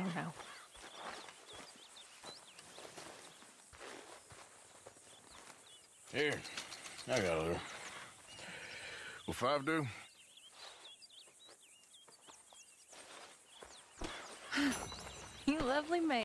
don't know. Here, I got a little. Will 5 do? You lovely man.